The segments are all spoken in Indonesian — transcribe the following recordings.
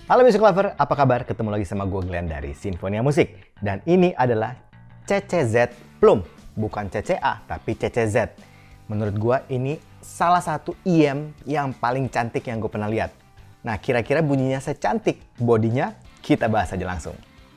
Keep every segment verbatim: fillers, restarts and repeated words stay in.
Halo Music Lover, apa kabar? Ketemu lagi sama gue Glenn dari Sinfonia Musik. Dan ini adalah C C Z Plum. Bukan C C A, tapi C C Z. Menurut gue ini salah satu E M yang paling cantik yang gue pernah lihat. Nah, kira-kira bunyinya secantik bodinya? Kita bahas aja langsung.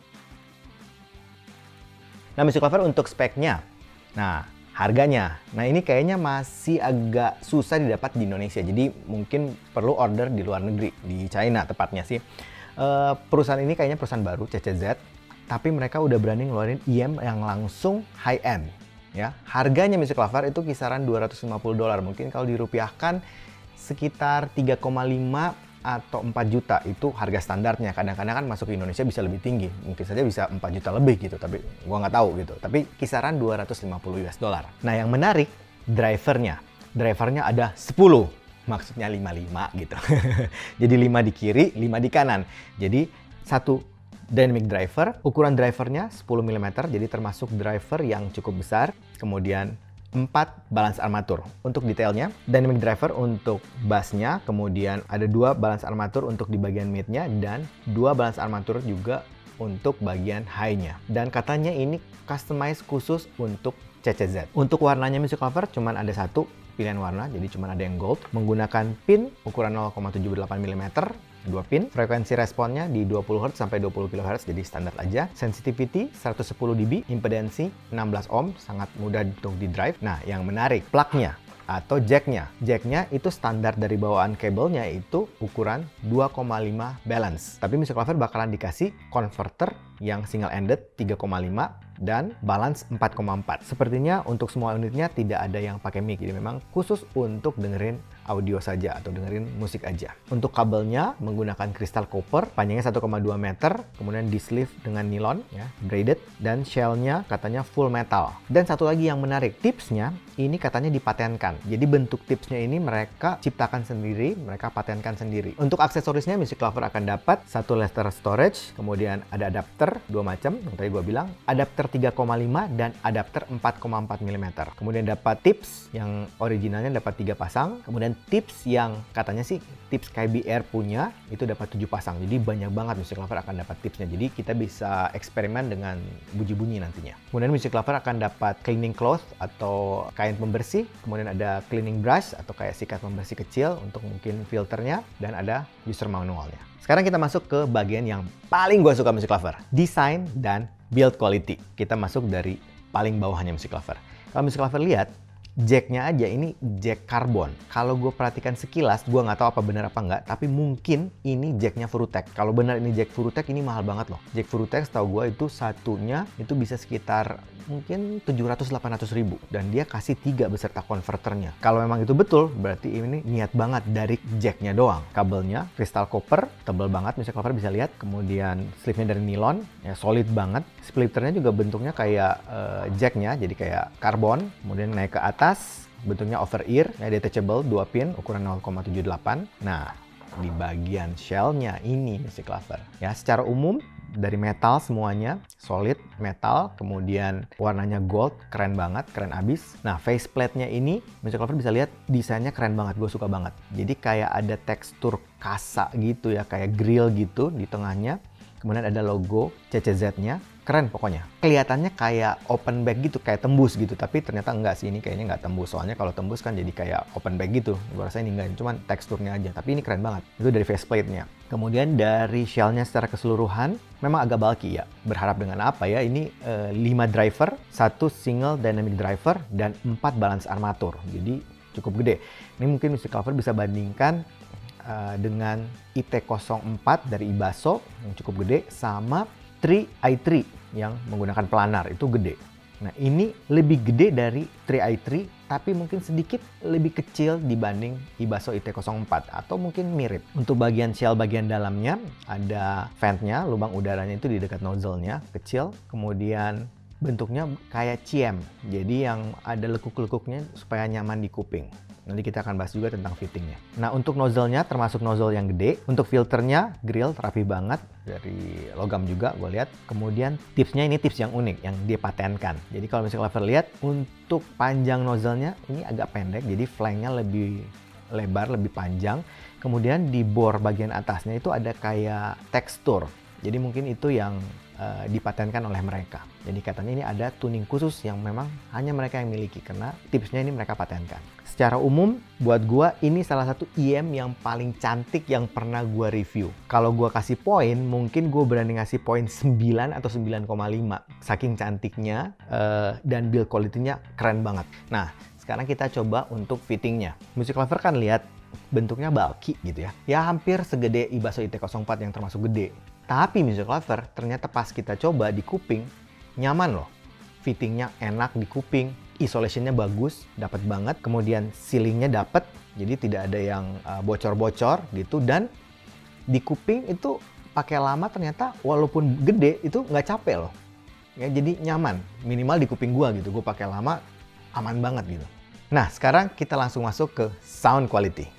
Nah, Music Lover untuk speknya. Nah, harganya. Nah, ini kayaknya masih agak susah didapat di Indonesia. Jadi mungkin perlu order di luar negeri, di China tepatnya sih. Uh, perusahaan ini kayaknya perusahaan baru, C C Z. Tapi mereka udah berani ngeluarin E M yang langsung high end. Ya, harganya Music Lover itu kisaran dua ratus lima puluh dolar. Mungkin kalau dirupiahkan sekitar tiga koma lima atau empat juta, itu harga standarnya. Kadang-kadang kan masuk ke Indonesia bisa lebih tinggi, mungkin saja bisa empat juta lebih gitu, tapi gua nggak tahu gitu. Tapi kisaran dua ratus lima puluh US dollar. Nah, yang menarik drivernya. Drivernya ada sepuluh, maksudnya lima puluh lima gitu. Jadi lima di kiri, lima di kanan. Jadi satu dynamic driver, ukuran drivernya sepuluh milimeter, jadi termasuk driver yang cukup besar. Kemudian empat balance armatur. Untuk detailnya, dynamic driver untuk bassnya, kemudian ada dua balance armatur untuk di bagian midnya, dan dua balance armatur juga untuk bagian high-nya. Dan katanya ini customize khusus untuk C C Z. Untuk warnanya Music Lover cuman ada satu pilihan warna, jadi cuman ada yang gold. Menggunakan pin ukuran nol koma tujuh delapan milimeter, dua pin. Frekuensi responnya di dua puluh hertz sampai dua puluh kilohertz, jadi standar aja. Sensitivity seratus sepuluh dB, impedansi enam belas ohm, sangat mudah untuk di drive. Nah, yang menarik, plugnya atau jacknya. Jacknya itu standar dari bawaan kabelnya itu ukuran dua koma lima balance. Tapi Music Lover bakalan dikasih converter yang single ended tiga koma lima dan balance empat koma empat. Sepertinya untuk semua unitnya tidak ada yang pakai mic, jadi memang khusus untuk dengerin audio saja atau dengerin musik aja. Untuk kabelnya menggunakan crystal copper, panjangnya satu koma dua meter, kemudian di sleeve dengan nilon, ya, braided, dan shellnya katanya full metal. Dan satu lagi yang menarik, tipsnya ini katanya dipatenkan. Jadi bentuk tipsnya ini mereka ciptakan sendiri, mereka patenkan sendiri. Untuk aksesorisnya Music Lover akan dapat satu laser storage, kemudian ada adapter dua macam, yang tadi gue bilang, adapter tiga koma lima dan adapter empat koma empat milimeter. Kemudian dapat tips yang originalnya dapat tiga pasang, kemudian tips yang katanya sih tips K B R punya itu dapat tujuh pasang. Jadi banyak banget Music Lover akan dapat tipsnya. Jadi kita bisa eksperimen dengan bunyi-bunyi nantinya. Kemudian Music Lover akan dapat cleaning cloth atau kain pembersih, kemudian ada cleaning brush atau kayak sikat pembersih kecil untuk mungkin filternya, dan ada user manualnya. Sekarang kita masuk ke bagian yang paling gue suka Music Lover, desain dan build quality. Kita masuk dari paling bawahnya Music Lover. Kalau Music Lover lihat, jacknya aja ini jack karbon. Kalau gue perhatikan sekilas, gue nggak tahu apa benar apa nggak, tapi mungkin ini jacknya Furutech. Kalau benar ini jack Furutech, ini mahal banget loh. Jack Furutech setahu gue itu satunya itu bisa sekitar mungkin tujuh ratus sampai delapan ratus ribu, dan dia kasih tiga beserta konverternya. Kalau memang itu betul, berarti ini niat banget dari jacknya doang. Kabelnya crystal copper, tebal banget, Music Lover bisa lihat. Kemudian sleeve-nya dari nilon, ya solid banget. Splitternya juga bentuknya kayak uh, jacknya, jadi kayak karbon. Kemudian naik ke atas, bentuknya over ear, ya, detachable, dua pin, ukuran nol koma tujuh delapan. Nah, di bagian shell-nya ini Music Lover, ya, secara umum dari metal semuanya, solid metal, kemudian warnanya gold, keren banget, keren abis. Nah, faceplate-nya ini Music Lover bisa lihat desainnya keren banget, gue suka banget. Jadi kayak ada tekstur kasa gitu ya, kayak grill gitu di tengahnya. Kemudian ada logo C C Z-nya, keren pokoknya. Kelihatannya kayak open back gitu, kayak tembus gitu, tapi ternyata enggak sih, ini kayaknya nggak tembus. Soalnya kalau tembus kan jadi kayak open back gitu. Gue rasa ini enggak, cuman teksturnya aja. Tapi ini keren banget. Itu dari faceplate-nya. Kemudian dari shell-nya secara keseluruhan, memang agak bulky ya. Berharap dengan apa ya? Ini eh, lima driver, satu single dynamic driver, dan empat balance armatur. Jadi cukup gede. Ini mungkin Music Lover bisa bandingkan uh, dengan I T nol empat dari Ibaso yang cukup gede, sama tiga i tiga yang menggunakan planar, itu gede. Nah, ini lebih gede dari tiga i tiga, tapi mungkin sedikit lebih kecil dibanding Ibaso I T nol empat, atau mungkin mirip. Untuk bagian shell bagian dalamnya, ada ventnya, lubang udaranya itu di dekat nozzle-nya, kecil. Kemudian bentuknya kayak ciem, jadi yang ada lekuk-lekuknya supaya nyaman di kuping. Nanti kita akan bahas juga tentang fittingnya. Nah, untuk nozzle-nya termasuk nozzle yang gede. Untuk filternya grill rapi banget, dari logam juga gue lihat. Kemudian tipsnya ini tips yang unik yang dia patenkan. Jadi kalau Music Lover lihat, untuk panjang nozzle-nya ini agak pendek, jadi flank-nya lebih lebar, lebih panjang. Kemudian di bore bagian atasnya itu ada kayak tekstur. Jadi mungkin itu yang uh, dipatenkan oleh mereka. Jadi katanya ini ada tuning khusus yang memang hanya mereka yang miliki karena tipsnya ini mereka patenkan. Secara umum buat gua ini salah satu E M yang paling cantik yang pernah gua review. Kalau gua kasih poin, mungkin gua berani ngasih poin sembilan atau sembilan koma lima. Saking cantiknya uh, dan build quality-nya keren banget. Nah, sekarang kita coba untuk fittingnya. Music Lover kan lihat bentuknya bulky gitu ya. Ya hampir segede Ibaso I T nol empat yang termasuk gede. Tapi Music Lover ternyata pas kita coba di kuping, nyaman loh. Fittingnya enak di kuping, isolationnya bagus, dapat banget. Kemudian ceilingnya dapat, jadi tidak ada yang bocor-bocor uh, gitu. Dan di kuping itu pakai lama ternyata walaupun gede itu nggak capek loh. Ya, jadi nyaman, minimal di kuping gua gitu. Gua pakai lama, aman banget gitu. Nah, sekarang kita langsung masuk ke sound quality.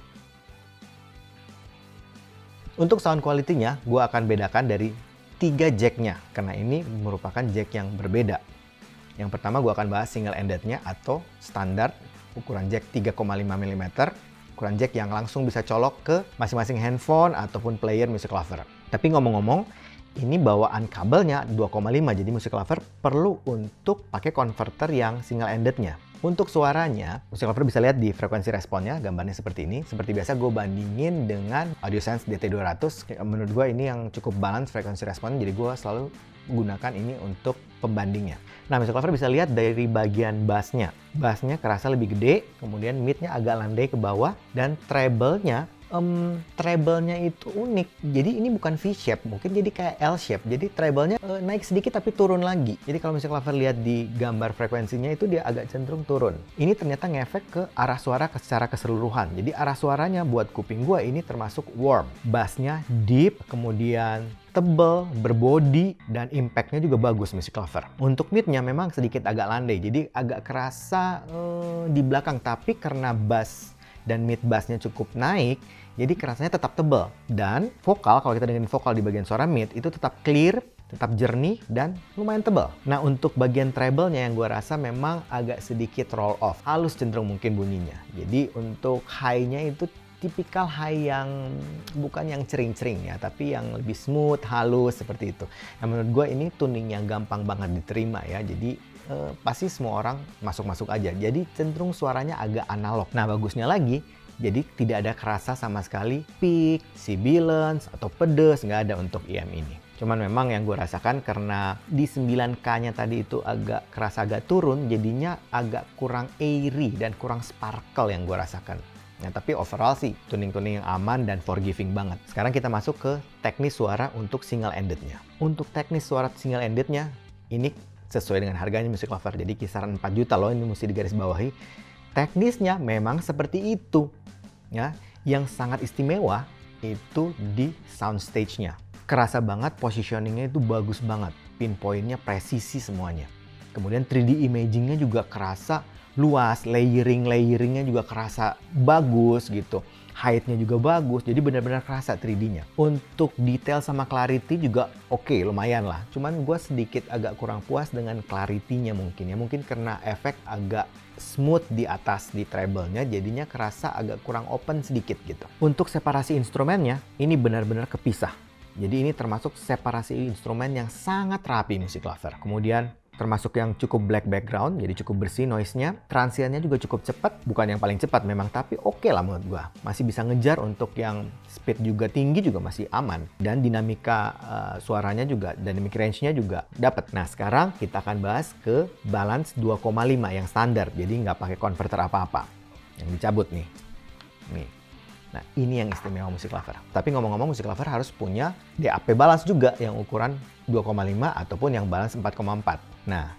Untuk sound quality-nya, gue akan bedakan dari tiga jack-nya. Karena ini merupakan jack yang berbeda. Yang pertama gue akan bahas single-ended-nya atau standar ukuran jack tiga koma lima milimeter. Ukuran jack yang langsung bisa colok ke masing-masing handphone ataupun player Music Lover. Tapi ngomong-ngomong, ini bawaan kabelnya dua koma lima. Jadi Music Lover perlu untuk pakai converter yang single-ended-nya. Untuk suaranya, Music Lover bisa lihat di frekuensi responnya, gambarnya seperti ini. Seperti biasa gue bandingin dengan AudioSense D T dua ratus. Menurut gue ini yang cukup balance frekuensi responnya, jadi gue selalu gunakan ini untuk pembandingnya. Nah, Music Lover bisa lihat dari bagian bassnya. Bassnya kerasa lebih gede, kemudian midnya agak landai ke bawah, dan treble-nya Um, treble-nya itu unik. Jadi ini bukan V-shape, mungkin jadi kayak L-shape. Jadi treble-nya uh, naik sedikit tapi turun lagi. Jadi kalau Music Lover lihat di gambar frekuensinya itu dia agak cenderung turun. Ini ternyata ngefek ke arah suara secara keseluruhan. Jadi arah suaranya buat kuping gua ini termasuk warm. Bass-nya deep, kemudian tebel, berbody, dan impact-nya juga bagus Music Lover. Untuk mid-nya memang sedikit agak landai, jadi agak kerasa uh, di belakang. Tapi karena bass dan mid bass-nya cukup naik, jadi kerasanya tetap tebal. Dan vokal, kalau kita dengerin vokal di bagian suara mid, itu tetap clear, tetap jernih, dan lumayan tebal. Nah, untuk bagian treble-nya yang gue rasa memang agak sedikit roll off. Halus cenderung mungkin bunyinya. Jadi untuk high-nya itu tipikal high yang bukan yang cering-cering ya, tapi yang lebih smooth, halus, seperti itu. Nah, menurut gue ini tuningnya gampang banget diterima ya. Jadi Uh, pasti semua orang masuk-masuk aja. Jadi cenderung suaranya agak analog. Nah, bagusnya lagi, jadi tidak ada kerasa sama sekali peak, sibilance, atau pedes, nggak ada untuk E M ini. Cuman memang yang gue rasakan karena di sembilan K-nya tadi itu agak kerasa agak turun, jadinya agak kurang airy dan kurang sparkle yang gue rasakan. Nah, tapi overall sih tuning-tuning yang aman dan forgiving banget. Sekarang kita masuk ke teknis suara untuk single-ended-nya. Untuk teknis suara single-ended-nya, ini sesuai dengan harganya Music Lover. Jadi kisaran empat juta loh, ini mesti digarisbawahi. Teknisnya memang seperti itu. Ya, yang sangat istimewa itu di soundstage-nya. Kerasa banget positioning-nya itu bagus banget. Pinpoint-nya presisi semuanya. Kemudian tiga D imaging-nya juga kerasa luas, layering-layeringnya juga kerasa bagus gitu. Height-nya juga bagus, jadi benar-benar kerasa tiga D-nya. Untuk detail sama clarity juga oke, okay, lumayan lah. Cuman gue sedikit agak kurang puas dengan clarity-nya mungkin ya. Mungkin karena efek agak smooth di atas di treble-nya, jadinya kerasa agak kurang open sedikit gitu. Untuk separasi instrumennya, ini benar-benar kepisah. Jadi ini termasuk separasi instrumen yang sangat rapi Music Lover. Kemudian termasuk yang cukup black background, jadi cukup bersih noise-nya. Transiennya juga cukup cepat, bukan yang paling cepat memang, tapi oke okay lah menurut gua. Masih bisa ngejar untuk yang speed juga tinggi juga masih aman. Dan dinamika uh, suaranya juga, dynamic range-nya juga dapat. Nah, sekarang kita akan bahas ke balance dua koma lima yang standar, jadi nggak pakai converter apa-apa. Yang dicabut nih. Nih. Nah, ini yang istimewa Music Lover. Tapi ngomong-ngomong, Music Lover harus punya D A P balance juga yang ukuran dua koma lima ataupun yang balance empat koma empat. Nah,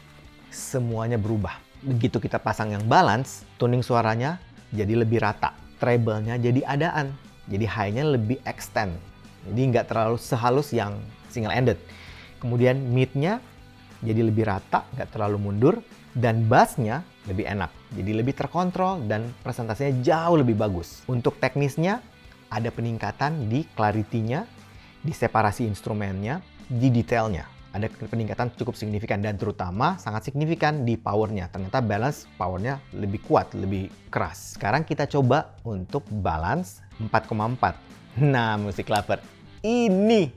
semuanya berubah. Begitu kita pasang yang balance, tuning suaranya jadi lebih rata. Treble-nya jadi adaan. Jadi high-nya lebih extend. Jadi nggak terlalu sehalus yang single-ended. Kemudian mid-nya jadi lebih rata, nggak terlalu mundur. Dan bass-nya lebih enak. Jadi lebih terkontrol dan presentasinya jauh lebih bagus. Untuk teknisnya, ada peningkatan di clarity-nya, di separasi instrumennya, di detailnya. ada peningkatan cukup signifikan dan terutama sangat signifikan di powernya. Ternyata balance powernya lebih kuat, lebih keras. Sekarang kita coba untuk balance empat koma empat. Nah, Music Lover, ini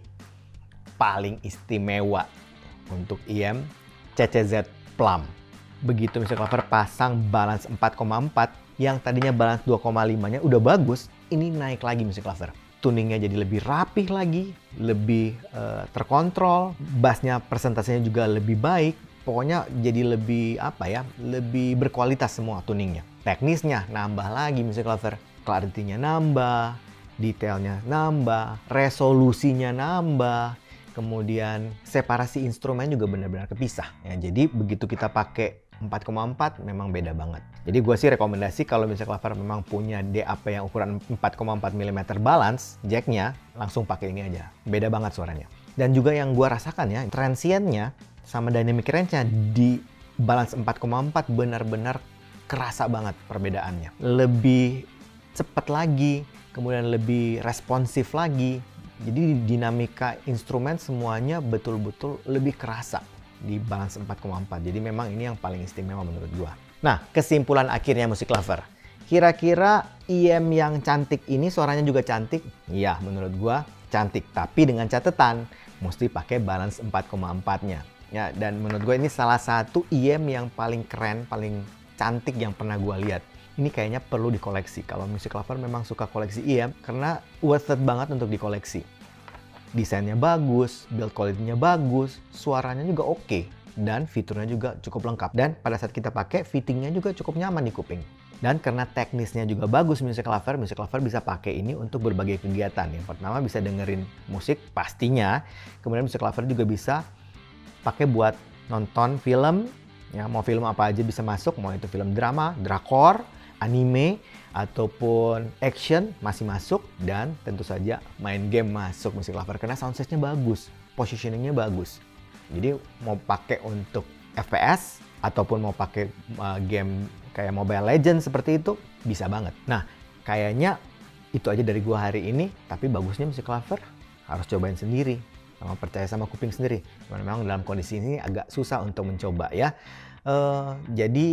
paling istimewa untuk I M C C Z Plum. Begitu Music Lover pasang balance empat koma empat, yang tadinya balance dua koma lima-nya udah bagus, ini naik lagi Music Lover. Tuningnya jadi lebih rapih lagi, lebih uh, terkontrol, bassnya persentasenya juga lebih baik, pokoknya jadi lebih apa ya, lebih berkualitas semua tuningnya. Teknisnya nambah lagi Music Lover, clarity-nya nambah, detailnya nambah, resolusinya nambah, kemudian separasi instrumen juga benar-benar kepisah. Ya, jadi begitu kita pakai empat koma empat memang beda banget. Jadi gue sih rekomendasi kalau Music Lover memang punya D A P yang ukuran empat koma empat milimeter balance jacknya, langsung pakai ini aja. Beda banget suaranya. Dan juga yang gue rasakan ya, transientnya sama dynamic range-nya di balance empat koma empat benar-benar kerasa banget perbedaannya. Lebih cepat lagi, kemudian lebih responsif lagi. Jadi dinamika instrumen semuanya betul-betul lebih kerasa di balance empat koma empat. Jadi memang ini yang paling istimewa menurut gua. Nah, kesimpulan akhirnya Music Lover. Kira-kira I M yang cantik ini suaranya juga cantik? Iya, menurut gua cantik. Tapi dengan catatan, mesti pakai balance empat koma empat-nya. Ya, dan menurut gua ini salah satu I M yang paling keren, paling cantik yang pernah gua lihat. Ini kayaknya perlu dikoleksi. Kalau Music Lover memang suka koleksi I M, karena worth it banget untuk dikoleksi. Desainnya bagus, build quality-nya bagus, suaranya juga oke, okay, dan fiturnya juga cukup lengkap. Dan pada saat kita pakai, fittingnya juga cukup nyaman di kuping. Dan karena teknisnya juga bagus Music Lover, Music Lover bisa pakai ini untuk berbagai kegiatan. Yang pertama bisa dengerin musik pastinya, kemudian Music Lover juga bisa pakai buat nonton film, ya mau film apa aja bisa masuk, mau itu film drama, drakor, anime, ataupun action masih masuk, dan tentu saja main game masuk Music Lover karena soundstage-nya bagus, positioning-nya bagus. Jadi mau pakai untuk F P S ataupun mau pakai uh, game kayak Mobile Legends seperti itu bisa banget. Nah, kayaknya itu aja dari gua hari ini, tapi bagusnya Music Lover harus cobain sendiri, sama percaya sama kuping sendiri. Memang dalam kondisi ini agak susah untuk mencoba ya. Uh, jadi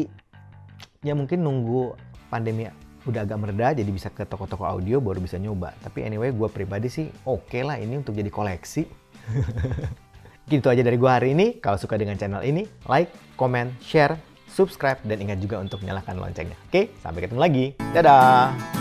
ya mungkin nunggu pandemi udah agak mereda, jadi bisa ke toko-toko audio baru bisa nyoba. Tapi anyway, gue pribadi sih oke okay lah ini untuk jadi koleksi. Gitu aja dari gue hari ini. Kalau suka dengan channel ini, like, comment, share, subscribe, dan ingat juga untuk nyalakan loncengnya. Oke, sampai ketemu lagi. Dadah!